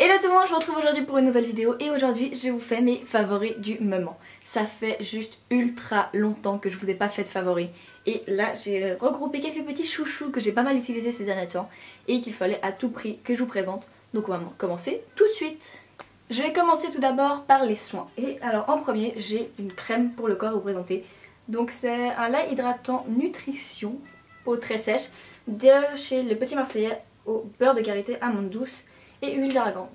Hello tout le monde, je vous retrouve aujourd'hui pour une nouvelle vidéo et aujourd'hui je vous fais mes favoris du moment. Ça fait juste ultra longtemps que je vous ai pas fait de favoris et là j'ai regroupé quelques petits chouchous que j'ai pas mal utilisés ces derniers temps et qu'il fallait à tout prix que je vous présente. Donc on va commencer tout de suite. Je vais commencer tout d'abord par les soins. Et alors en premier j'ai une crème pour le corps à vous présenter. Donc c'est un lait hydratant nutrition, peau très sèche, de chez Le Petit Marseillais au beurre de karité, amande douce et huile d'argan.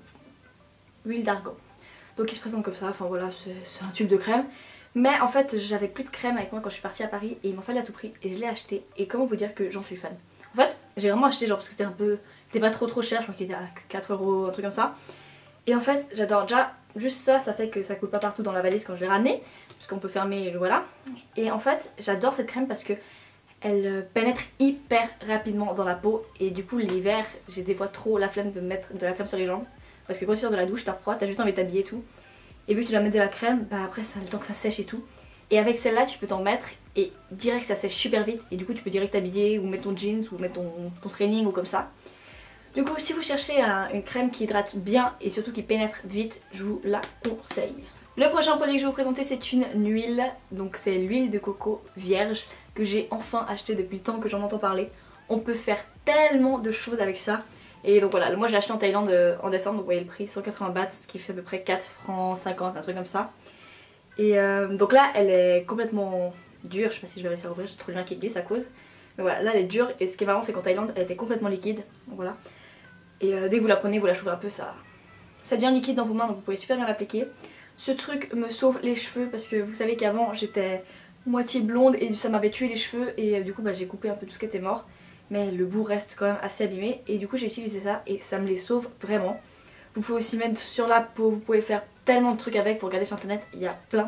Donc il se présente comme ça, enfin voilà, c'est un tube de crème. Mais en fait j'avais plus de crème avec moi quand je suis partie à Paris et il m'en fallait à tout prix et je l'ai acheté. Et comment vous dire que j'en suis fan. En fait j'ai vraiment acheté genre parce que c'était pas trop cher, je crois qu'il était à 4 €, un truc comme ça. Et en fait j'adore, déjà juste ça fait que ça coule pas partout dans la valise quand je l'ai ramené, parce qu'on peut fermer, voilà. Et en fait j'adore cette crème parce que elle pénètre hyper rapidement dans la peau et du coup l'hiver j'ai des fois trop la flemme de mettre de la crème sur les jambes parce que quand tu sors de la douche t'as froid, t'as juste envie de t'habiller et tout, et vu que tu dois mettre de la crème, bah après ça a le temps que ça sèche et tout, et avec celle-là tu peux t'en mettre et direct ça sèche super vite et du coup tu peux direct t'habiller ou mettre ton jeans ou mettre ton training ou comme ça. Du coup si vous cherchez une crème qui hydrate bien et surtout qui pénètre vite, je vous la conseille. Le prochain produit que je vais vous présenter c'est une huile, donc c'est l'huile de coco vierge que j'ai enfin acheté depuis le temps que j'en entends parler. On peut faire tellement de choses avec ça. Et donc voilà, moi je l'ai acheté en Thaïlande en décembre, donc vous voyez le prix, 180 bahts, ce qui fait à peu près 4 francs 50, un truc comme ça. Et donc là elle est complètement dure, je sais pas si je vais réussir à ouvrir, j'ai trop le lien qui glisse à cause. Mais voilà, là elle est dure et ce qui est marrant c'est qu'en Thaïlande elle était complètement liquide, donc voilà. Et dès que vous la prenez, vous la chauffez un peu, ça devient liquide dans vos mains donc vous pouvez super bien l'appliquer. Ce truc me sauve les cheveux parce que vous savez qu'avant j'étais moitié blonde et ça m'avait tué les cheveux et du coup bah, j'ai coupé un peu tout ce qui était mort. Mais le bout reste quand même assez abîmé et du coup j'ai utilisé ça et ça me les sauve vraiment. Vous pouvez aussi mettre sur la peau, vous pouvez faire tellement de trucs avec, vous regardez sur internet, il y a plein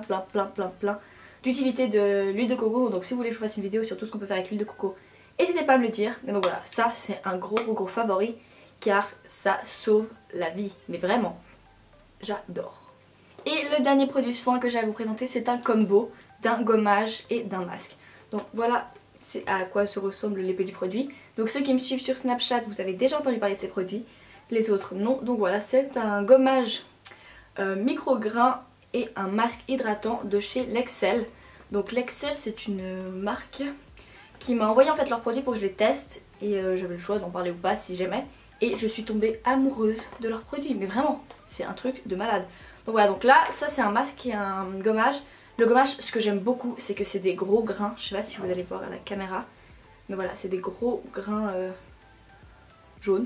d'utilités de l'huile de coco. Donc si vous voulez que je vous fasse une vidéo sur tout ce qu'on peut faire avec l'huile de coco, n'hésitez pas à me le dire. Mais donc voilà, ça c'est un gros favori car ça sauve la vie, mais vraiment, j'adore. Et le dernier produit soin que j'ai à vous présenter c'est un combo d'un gommage et d'un masque. Donc voilà c'est à quoi se ressemblent les petits produits. Donc ceux qui me suivent sur Snapchat vous avez déjà entendu parler de ces produits, les autres non. Donc voilà, c'est un gommage micro-grain et un masque hydratant de chez Lexcel. Donc Lexcel c'est une marque qui m'a envoyé en fait leurs produits pour que je les teste et j'avais le choix d'en parler ou pas si j'aimais. Et je suis tombée amoureuse de leurs produits, mais vraiment c'est un truc de malade. Donc voilà, donc là ça c'est un masque et un gommage. Le gommage, ce que j'aime beaucoup c'est que c'est des gros grains, je sais pas si vous allez voir à la caméra, mais voilà c'est des gros grains jaunes.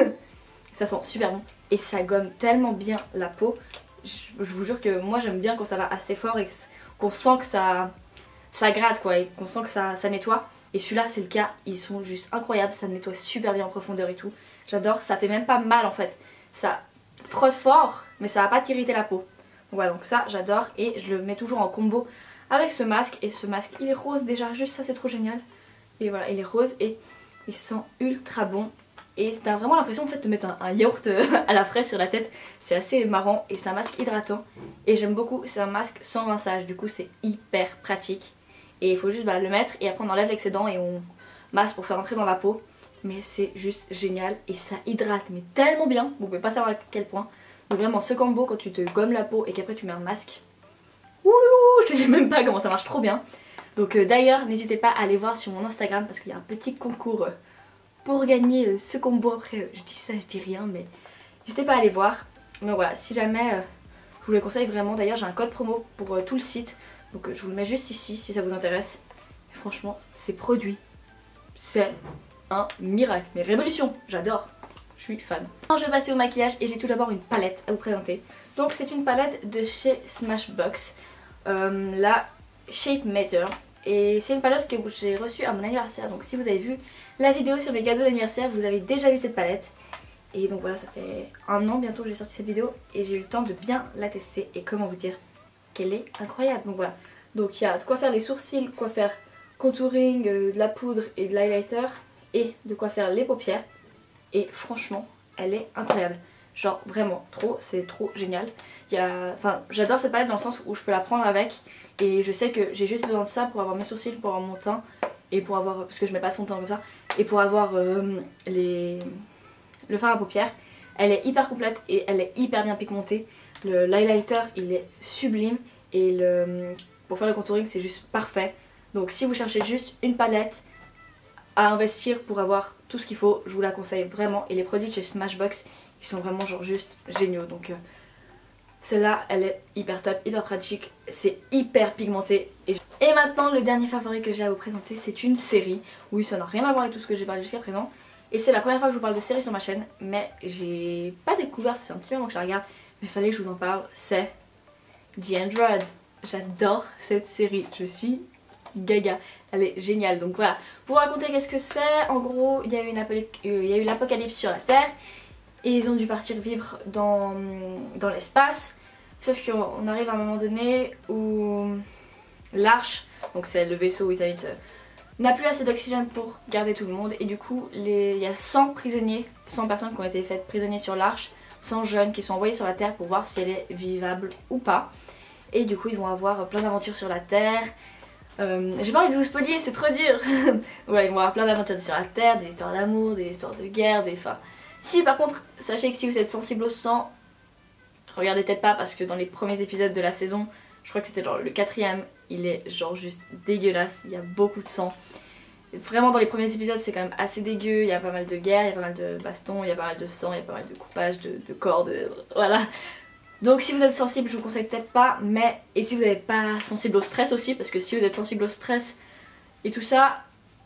Ça sent super bon et ça gomme tellement bien la peau. Je vous jure que moi j'aime bien quand ça va assez fort et qu'on sent que ça gratte quoi, et qu'on sent que ça nettoie. Et celui-là c'est le cas, ils sont juste incroyables, ça nettoie super bien en profondeur et tout. J'adore, ça fait même pas mal en fait, ça frotte fort mais ça va pas t'irriter la peau. Donc voilà, donc ça j'adore et je le mets toujours en combo avec ce masque. Et ce masque il est rose déjà, juste ça c'est trop génial. Et voilà, il est rose et il sent ultra bon. Et t'as vraiment l'impression en fait de mettre un yaourt à la fraise sur la tête. C'est assez marrant et c'est un masque hydratant. Et j'aime beaucoup, c'est un masque sans rinçage, du coup c'est hyper pratique. Et il faut juste le mettre et après on enlève l'excédent et on masse pour faire entrer dans la peau. Mais c'est juste génial et ça hydrate mais tellement bien, vous pouvez pas savoir à quel point. Donc vraiment ce combo quand tu te gommes la peau et qu'après tu mets un masque, ouloulou, je te dis même pas comment ça marche trop bien. Donc d'ailleurs n'hésitez pas à aller voir sur mon Instagram parce qu'il y a un petit concours pour gagner ce combo. Après je dis ça, je dis rien, mais n'hésitez pas à aller voir. Mais voilà, si jamais je vous les conseille vraiment. D'ailleurs j'ai un code promo pour tout le site, donc je vous le mets juste ici si ça vous intéresse. Et franchement ces produits c'est un miracle, mais révolution, j'adore, je suis fan. Je vais passer au maquillage et j'ai tout d'abord une palette à vous présenter. Donc c'est une palette de chez Smashbox, la Shape Matter. Et c'est une palette que j'ai reçue à mon anniversaire. Donc si vous avez vu la vidéo sur mes cadeaux d'anniversaire, vous avez déjà vu cette palette. Et donc voilà, ça fait un an bientôt que j'ai sorti cette vidéo et j'ai eu le temps de bien la tester. Et comment vous dire qu'elle est incroyable. Donc voilà, donc il y a de quoi faire les sourcils, quoi faire contouring, de la poudre et de l'highlighter, et de quoi faire les paupières. Et franchement elle est incroyable, genre vraiment trop, c'est trop génial. Enfin j'adore cette palette dans le sens où je peux la prendre avec et je sais que j'ai juste besoin de ça pour avoir mes sourcils, pour avoir mon teint et pour avoir, parce que je mets pas de fond de teint comme ça, et pour avoir le fard à paupières. Elle est hyper complète et elle est hyper bien pigmentée. L'highlighter il est sublime et pour faire le contouring c'est juste parfait. Donc si vous cherchez juste une palette à investir pour avoir tout ce qu'il faut, je vous la conseille vraiment. Et les produits de chez Smashbox ils sont vraiment genre juste géniaux. Donc celle-là elle est hyper top, hyper pratique, c'est hyper pigmenté. Et maintenant le dernier favori que j'ai à vous présenter, c'est une série. Oui, ça n'a rien à voir avec tout ce que j'ai parlé jusqu'à présent. Et c'est la première fois que je vous parle de série sur ma chaîne, mais j'ai pas découvert, ça fait un petit moment que je la regarde, mais il fallait que je vous en parle, c'est The Android. J'adore cette série, je suis gaga, elle est géniale. Donc voilà, pour vous raconter qu'est-ce que c'est, en gros il y a eu l'apocalypse sur la Terre et ils ont dû partir vivre dans l'espace. Sauf qu'on arrive à un moment donné où l'Arche, donc c'est le vaisseau où ils habitent, n'a plus assez d'oxygène pour garder tout le monde. Et du coup il y a 100 prisonniers, 100 personnes qui ont été faites prisonniers sur l'Arche, 100 jeunes qui sont envoyés sur la Terre pour voir si elle est vivable ou pas. Et du coup ils vont avoir plein d'aventures sur la Terre. J'ai pas envie de vous spoiler, c'est trop dur. Ouais, ils vont avoir plein d'aventures sur la Terre, des histoires d'amour, des histoires de guerre, enfin... Si par contre, sachez que si vous êtes sensible au sang, regardez peut-être pas parce que dans les premiers épisodes de la saison, je crois que c'était genre le 4ème, il est genre juste dégueulasse, il y a beaucoup de sang. Vraiment dans les premiers épisodes c'est quand même assez dégueu, il y a pas mal de guerre, il y a pas mal de bastons, il y a pas mal de sang, il y a pas mal de coupage, de corps, voilà. Donc si vous êtes sensible je vous conseille peut-être pas, mais et si vous n'êtes pas sensible au stress aussi, parce que si vous êtes sensible au stress et tout ça,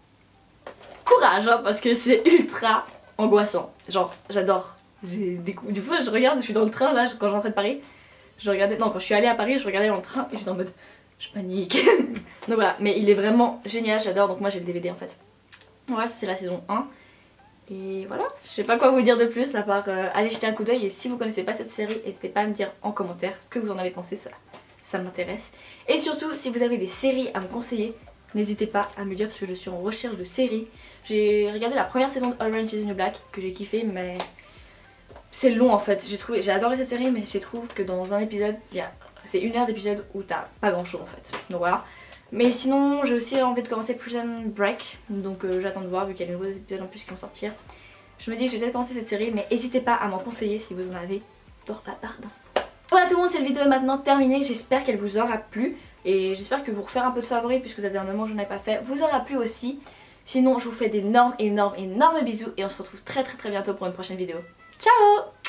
courage hein, parce que c'est ultra angoissant. Genre j'adore. Du coup je regarde, je suis dans le train là quand je rentrais de Paris, je regardais, non quand je suis allée à Paris je regardais dans le train et j'étais en mode je panique. Donc voilà, mais il est vraiment génial, j'adore, donc moi j'ai le DVD en fait. Voilà, c'est la saison 1. Et voilà, je sais pas quoi vous dire de plus à part aller jeter un coup d'œil. Et si vous connaissez pas cette série, n'hésitez pas à me dire en commentaire ce que vous en avez pensé, ça m'intéresse. Et surtout si vous avez des séries à me conseiller, n'hésitez pas à me dire parce que je suis en recherche de séries. J'ai regardé la première saison de Orange is the New Black que j'ai kiffé, mais c'est long en fait. J'ai adoré cette série, mais je trouve que dans un épisode, c'est 1 heure d'épisode où t'as pas grand chose en fait. Donc voilà. Mais sinon j'ai aussi envie de commencer Prison Break, donc j'attends de voir vu qu'il y a de nouveaux épisodes en plus qui vont sortir. Je me dis que je vais peut-être commencer cette série, mais n'hésitez pas à m'en conseiller si vous en avez dans la barre d'infos. Voilà tout le monde, cette vidéo est maintenant terminée, j'espère qu'elle vous aura plu. Et j'espère que vous refaire un peu de favoris puisque ça faisait un moment que je n'en ai pas fait vous aura plu aussi. Sinon je vous fais d'énormes bisous et on se retrouve très bientôt pour une prochaine vidéo. Ciao!